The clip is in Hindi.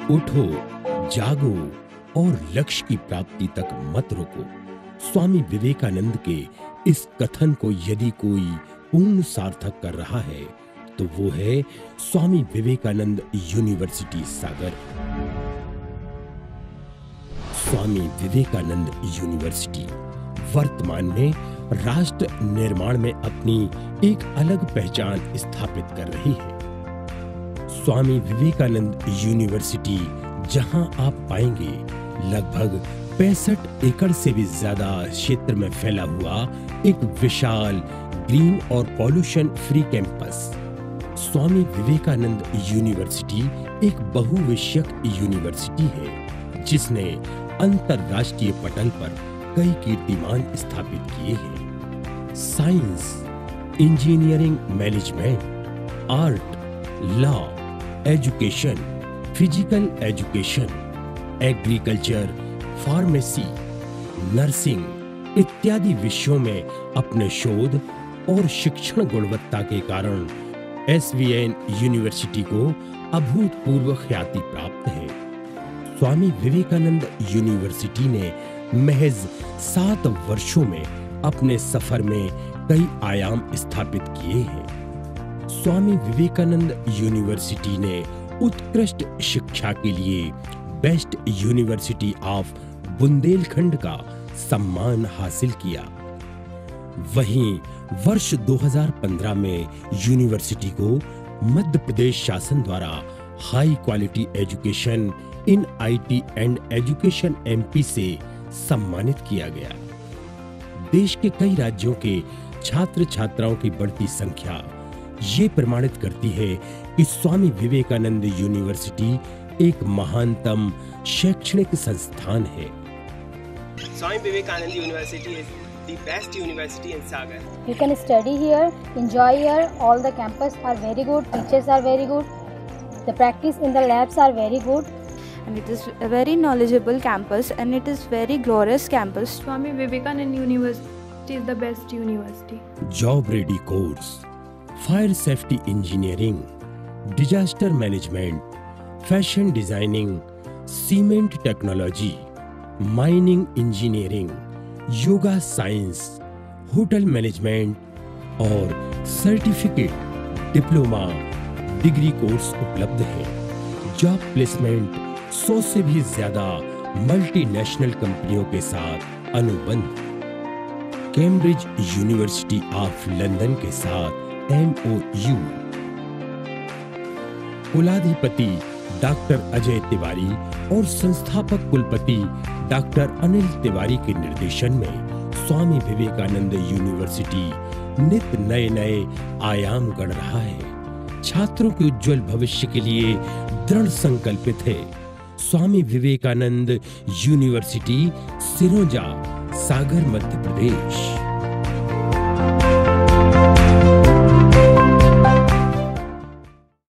उठो, जागो और लक्ष्य की प्राप्ति तक मत रुको। स्वामी विवेकानंद के इस कथन को यदि कोई पूर्ण सार्थक कर रहा है तो वो है स्वामी विवेकानंद यूनिवर्सिटी सागर। स्वामी विवेकानंद यूनिवर्सिटी वर्तमान में राष्ट्र निर्माण में अपनी एक अलग पहचान स्थापित कर रही है। स्वामी विवेकानंद यूनिवर्सिटी जहां आप पाएंगे लगभग 65 एकड़ से भी ज्यादा क्षेत्र में फैला हुआ एक विशाल ग्रीन और pollution free campus. Swami Vivekananda university एक बहुविषयक यूनिवर्सिटी है जिसने अंतरराष्ट्रीय पटल पर कई कीर्तिमान स्थापित किए हैं। Science, engineering, management, art, law, education, physical education, agriculture, pharmacy, nursing इत्यादि विषयों में अपने शोध और शिक्षण गुणवत्ता के कारण एसवीएन यूनिवर्सिटी को अभूतपूर्व ख्याति प्राप्त है। स्वामी विवेकानंद यूनिवर्सिटी ने महज 7 वर्षों में अपने सफर में कई आयाम स्थापित किए हैं। स्वामी विवेकानंद यूनिवर्सिटी ने उत्कृष्ट शिक्षा के लिए बेस्ट यूनिवर्सिटी ऑफ बुंदेलखंड का सम्मान हासिल किया। वहीं वर्ष 2015 में यूनिवर्सिटी को मध्य प्रदेश शासन द्वारा high quality education in IT and education MP से सम्मानित किया गया। देश के कई राज्यों के छात्र छात्राओं की बढ़ती संख्या ये प्रमाणित करती है कि स्वामी विवेकानंद यूनिवर्सिटी एक महानतम शैक्षणिक संस्थान है। Swami Vivekanand University is the best university in Sagar. You can study here, enjoy here. All the campus are very good. Teachers are very good. The practice in the labs are very good. And it is a very knowledgeable campus and it is very glorious campus. Swami Vivekanand University is the best university. Job ready course, fire safety engineering, disaster management, fashion designing, cement technology, mining engineering, yoga science, hotel management और सर्टिफिकेट, डिप्लोमा, डिग्री कोर्स उपलब्ध हैं। जॉब प्लेसमेंट 100 से भी ज्यादा मल्टीनेशनल कंपनियों के साथ अनुबंध। कैम्ब्रिज यूनिवर्सिटी ऑफ लंदन के साथ MOU। कुलाधिपति डॉक्टर अजय तिवारी और संस्थापक कुलपति डॉक्टर अनिल तिवारी के निर्देशन में स्वामी विवेकानंद यूनिवर्सिटी नित नए नए आयाम गढ़ रहा है। छात्रों के उज्जवल भविष्य के लिए दृढ़ संकल्पित है। स्वामी विवेकानंद यूनिवर्सिटी, सिरोंजा, सागर, मध्य प्रदेश।